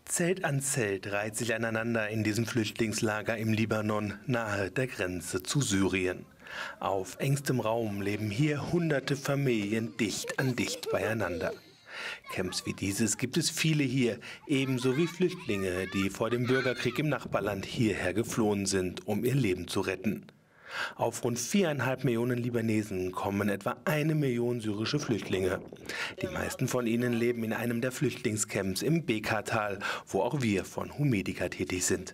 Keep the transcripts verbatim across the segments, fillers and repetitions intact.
Zelt an Zelt reiht sich aneinander in diesem Flüchtlingslager im Libanon nahe der Grenze zu Syrien. Auf engstem Raum leben hier hunderte Familien dicht an dicht beieinander. Camps wie dieses gibt es viele hier, ebenso wie Flüchtlinge, die vor dem Bürgerkrieg im Nachbarland hierher geflohen sind, um ihr Leben zu retten. Auf rund viereinhalb Millionen Libanesen kommen etwa eine Million syrische Flüchtlinge. Die meisten von ihnen leben in einem der Flüchtlingscamps im Bekaa-Tal, wo auch wir von Humedica tätig sind.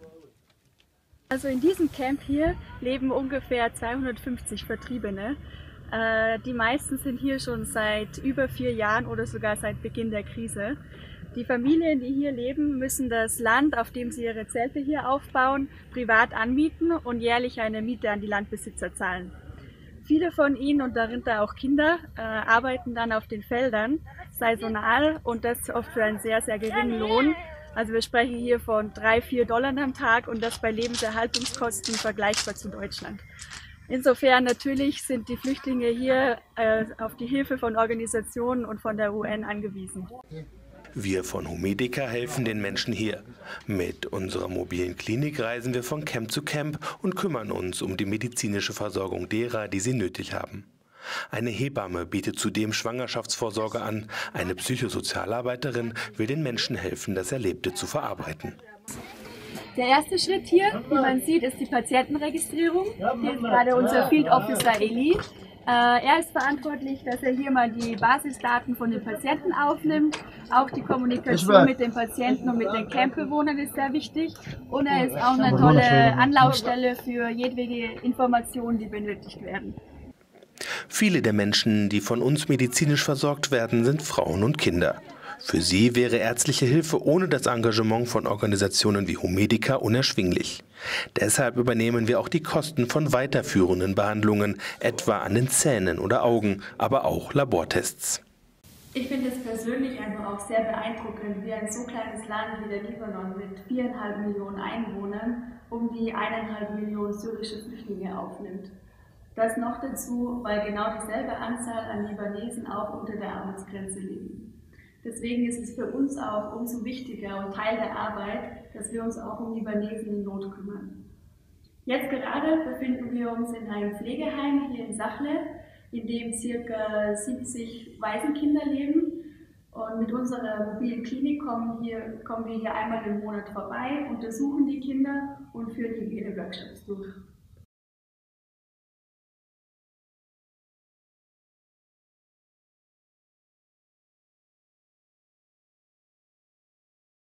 Also in diesem Camp hier leben ungefähr zweihundertfünfzig Vertriebene. Äh, die meisten sind hier schon seit über vier Jahren oder sogar seit Beginn der Krise. Die Familien, die hier leben, müssen das Land, auf dem sie ihre Zelte hier aufbauen, privat anmieten und jährlich eine Miete an die Landbesitzer zahlen. Viele von ihnen, und darunter auch Kinder, äh, arbeiten dann auf den Feldern saisonal und das oft für einen sehr, sehr geringen Lohn. Also wir sprechen hier von drei, vier Dollar am Tag und das bei Lebenserhaltungskosten vergleichbar zu Deutschland. Insofern natürlich sind die Flüchtlinge hier äh, auf die Hilfe von Organisationen und von der U N angewiesen. Wir von Humedica helfen den Menschen hier. Mit unserer mobilen Klinik reisen wir von Camp zu Camp und kümmern uns um die medizinische Versorgung derer, die sie nötig haben. Eine Hebamme bietet zudem Schwangerschaftsvorsorge an. Eine Psychosozialarbeiterin will den Menschen helfen, das Erlebte zu verarbeiten. Der erste Schritt hier, wie man sieht, ist die Patientenregistrierung. Hier ist gerade unser Field Officer Eli. Äh, er ist verantwortlich, dass er hier mal die Basisdaten von den Patienten aufnimmt. Auch die Kommunikation mit den Patienten und mit den Campbewohnern ist sehr wichtig. Und er ist auch eine tolle Anlaufstelle für jedwede Informationen, die benötigt werden. Viele der Menschen, die von uns medizinisch versorgt werden, sind Frauen und Kinder. Für sie wäre ärztliche Hilfe ohne das Engagement von Organisationen wie Humedica unerschwinglich. Deshalb übernehmen wir auch die Kosten von weiterführenden Behandlungen, etwa an den Zähnen oder Augen, aber auch Labortests. Ich finde es persönlich einfach auch sehr beeindruckend, wie ein so kleines Land wie der Libanon mit viereinhalb Millionen Einwohnern um die eineinhalb Millionen syrische Flüchtlinge aufnimmt. Das noch dazu, weil genau dieselbe Anzahl an Libanesen auch unter der Armutsgrenze leben. Deswegen ist es für uns auch umso wichtiger und Teil der Arbeit, dass wir uns auch um Libanesen in Not kümmern. Jetzt gerade befinden wir uns in einem Pflegeheim hier in Sachle, in dem ca. siebzig Waisenkinder leben. Und mit unserer mobilen Klinik kommen, hier, kommen wir hier einmal im Monat vorbei, untersuchen die Kinder und führen ihre Workshops durch.